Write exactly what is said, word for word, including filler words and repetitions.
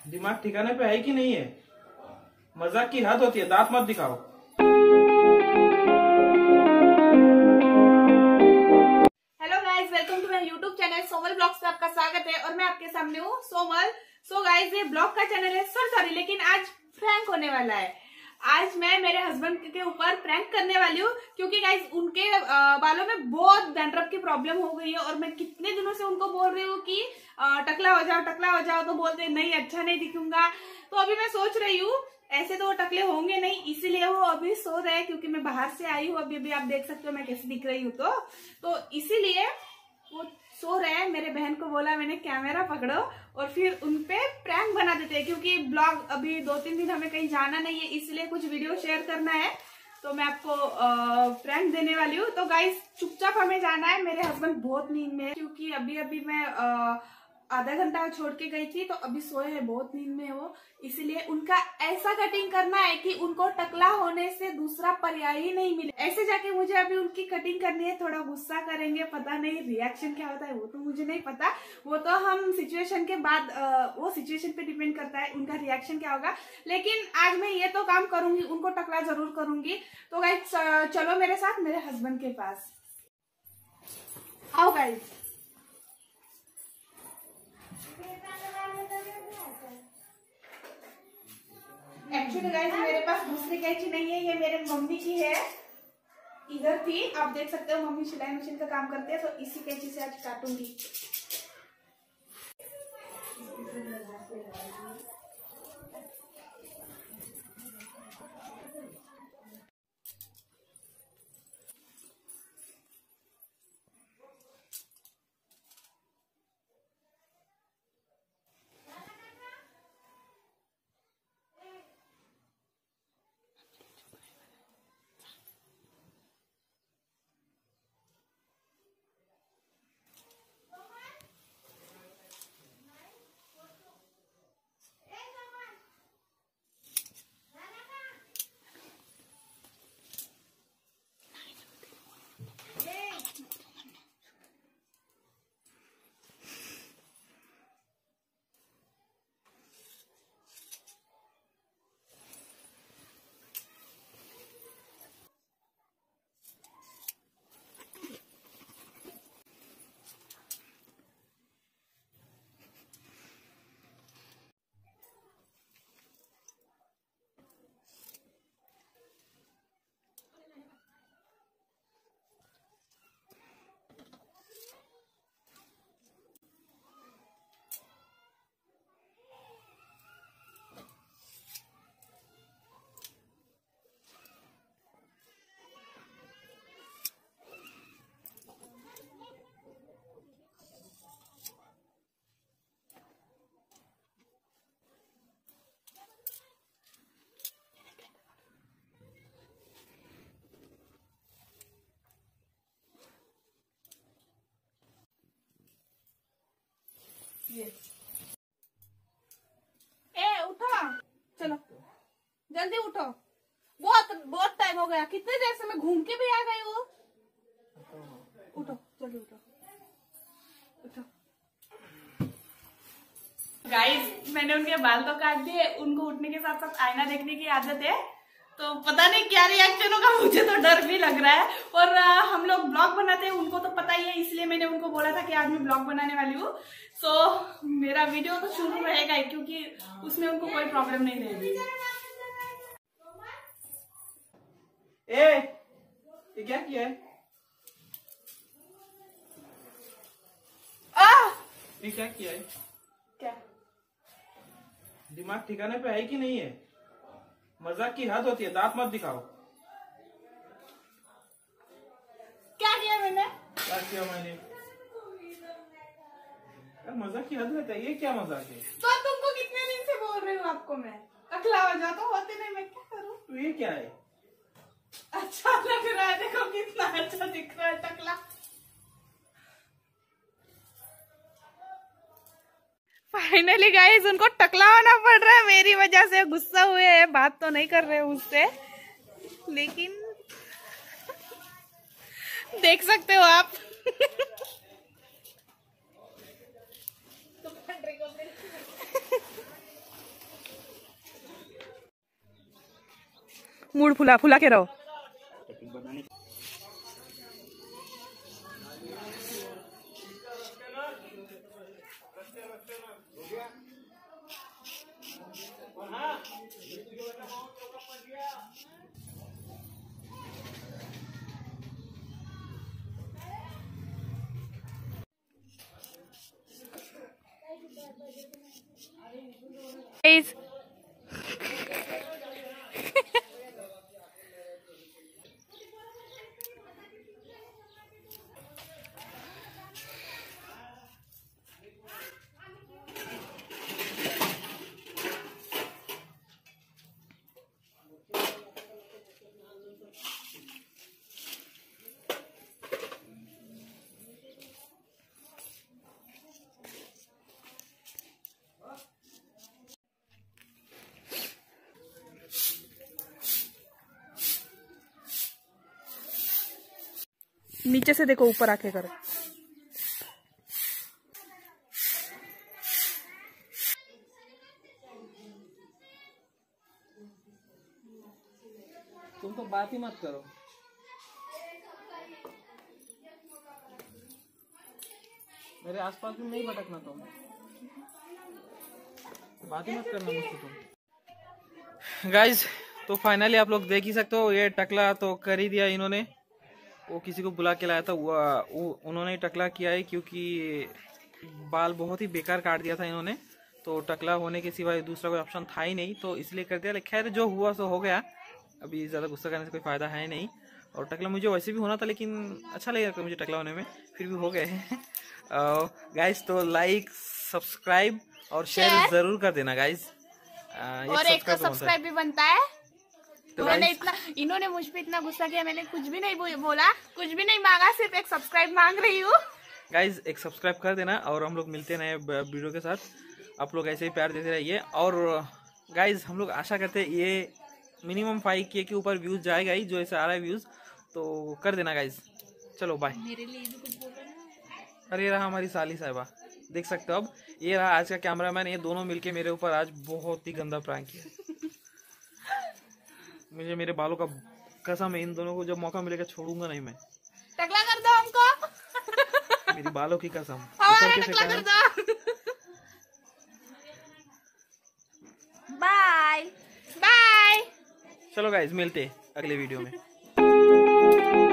दिमाग ठिकाने पे है कि नहीं है? मजाक की हद होती है, दांत मत दिखाओ। Hello guys, welcome to my YouTube channel Somal blogs पे आपका स्वागत है और मैं आपके सामने हूँ सोमल। सो गाइस, ये ब्लॉग का चैनल है सॉरी सॉरी लेकिन आज प्रैंक होने वाला है। आज मैं मेरे हस्बैंड के ऊपर प्रैंक करने वाली हूँ क्योंकि गाइस उनके बालों में बहुत डैंड्रफ की प्रॉब्लम हो गई है और मैं कितने दिनों से उनको बोल रही हूँ कि टकला हो जाओ टकला हो जाओ, तो बोलते नहीं अच्छा नहीं दिखूंगा। तो अभी मैं सोच रही हूँ, ऐसे तो वो टकले होंगे नहीं, इसीलिए वो अभी सो रहे हैं क्योंकि मैं बाहर से आई हूँ। अभी अभी आप देख सकते हो मैं कैसे दिख रही हूँ, तो तो इसीलिए वो सो रहे हैं। मेरे बहन को बोला मैंने कैमरा पकड़ो और फिर उनपे प्रैंक बना देते हैं क्योंकि ब्लॉग अभी दो तीन दिन हमें कहीं जाना नहीं है, इसलिए कुछ वीडियो शेयर करना है। तो मैं आपको प्रैंक देने वाली हूँ। तो गाइस चुपचाप हमें जाना है, मेरे हस्बैंड बहुत नींद में है क्योंकि अभी अभी मैं आ, आधा घंटा छोड़ के गई थी, तो अभी सोए हैं, बहुत नींद में है वो। इसीलिए उनका ऐसा कटिंग करना है कि उनको टकला होने से दूसरा पर्याय ही नहीं मिले। ऐसे जाके मुझे अभी उनकी कटिंग करनी है। थोड़ा गुस्सा करेंगे, पता नहीं रिएक्शन क्या होता है वो तो मुझे नहीं पता, वो तो हम सिचुएशन के बाद वो सिचुएशन पे डिपेंड करता है उनका रिएक्शन क्या होगा। लेकिन आज मैं ये तो काम करूंगी, उनको टकला जरूर करूंगी। तो गाइस चलो मेरे साथ मेरे हस्बैंड के पास आओ गाइस। एक्चुअली गाइस मेरे पास दूसरी कैंची नहीं है, ये मेरे मम्मी की है, इधर थी। आप देख सकते हो मम्मी सिलाई मशीन का काम करते हैं, तो इसी कैंची से आज काटूंगी। ये ए उठो, चलो जल्दी उठो, बहुत बहुत टाइम हो गया, कितने देर से मैं घूम के भी आ गई हूँ। उठो जल्दी उठो उठो। गाइस मैंने उनके बाल तो काट दिए, उनको उठने के साथ साथ आईना देखने की आदत है, तो पता नहीं क्या रिएक्शन होगा, मुझे तो डर भी लग रहा है। और आ, हम लोग ब्लॉग बनाते हैं, उनको तो पता ही है, इसलिए मैंने उनको बोला था कि आज मैं ब्लॉग बनाने वाली हूँ। सो मेरा वीडियो तो शुरू रहेगा ही क्योंकि उसमें उनको कोई प्रॉब्लम नहीं रहेगी। ए, ये क्या किया है? आ! ये क्या किया है? क्या दिमाग ठिकाने पे है कि नहीं है? मजाक की हद होती है, दांत मत दिखाओ। क्या किया मैंने? क्या किया मैंने? यार मजाक की हद रहता है, ये क्या मजाक है? तो तुमको कितने दिन से बोल रही हूँ आपको मैं, टकला हो जाओ तो होते नहीं, मैं क्या करूँ? तो ये क्या है? अच्छा लग रहा है, देखो कितना अच्छा दिख रहा है टकला। फाइनली गाइस उनको टकला होना पड़ रहा है, मेरी वजह से गुस्सा हुए हैं, बात तो नहीं कर रहे मुझसे, लेकिन देख सकते हो आप। मूड फुला फुला के रहो। Guys, नीचे से देखो, ऊपर आके करो। तुम तो बात ही मत करो। मेरे आसपास में नहीं भटकना तुम, बात ही मत करना मुझसे तुम। गाइज तो फाइनली आप लोग देख ही सकते हो, ये टकला तो कर ही दिया इन्होंने। वो किसी को बुला के लाया था, वो, वो उन्होंने टकला किया है क्योंकि बाल बहुत ही बेकार काट दिया था इन्होंने। तो टकला होने के सिवाय दूसरा कोई ऑप्शन था ही नहीं, तो इसलिए कर दिया। खैर जो हुआ सो हो गया, अभी ज़्यादा गुस्सा करने से कोई फ़ायदा है नहीं। और टकला मुझे वैसे भी होना था, लेकिन अच्छा लगेगा मुझे टकला होने में, फिर भी हो गए हैं। गाइज तो लाइक सब्सक्राइब और शेयर जरूर कर देना गाइज। और एक तो सब्सक्राइब भी बनता है। तो मैंने इतना, इन्होंने मुझ पे इतना गुस्सा किया, मैंने कुछ भी नहीं बोला, कुछ भी नहीं मांगा, सिर्फ एक सब्सक्राइब मांग रही हूँ। गाइज एक सब्सक्राइब कर देना, और हम लोग मिलते हैं नए वीडियो के साथ। आप लोग ऐसे ही प्यार देते रहिए। और गाइज हम लोग आशा करते हैं ये मिनिमम फाइव के के ऊपर व्यूज जाएगा ही, जो ऐसे आ रहा है व्यूज, तो कर देना गाइज। चलो बाय। मेरे लिए भी कुछ बोल रहे। अरे ये रहा हमारी साली साहिबा, देख सकते हो। अब ये रहा आज का कैमरामैन, ये दोनों मिलके मेरे ऊपर आज बहुत ही गंदा प्रैंक किया। मुझे मेरे बालों का कसम है, इन दोनों को जब मौका मिलेगा छोड़ूंगा नहीं मैं। टकला कर दो हमको। मेरी बालों की कसम। टकला कर दो। Bye bye. चलो गाइज मिलते अगले वीडियो में।